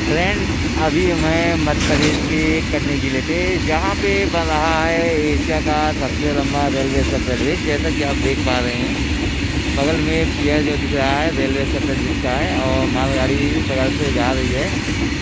Friends, अभी मैं मध्य प्रदेश के कटनी जिले पे जहाँ पे बन रहा है एशिया का सबसे लंबा रेलवे सब ब्रिज, जैसा कि आप देख पा रहे हैं। बगल में पियर जो दिख रहा है रेलवे सब ब्रिज का है और मालगाड़ी बगल से जा रही है।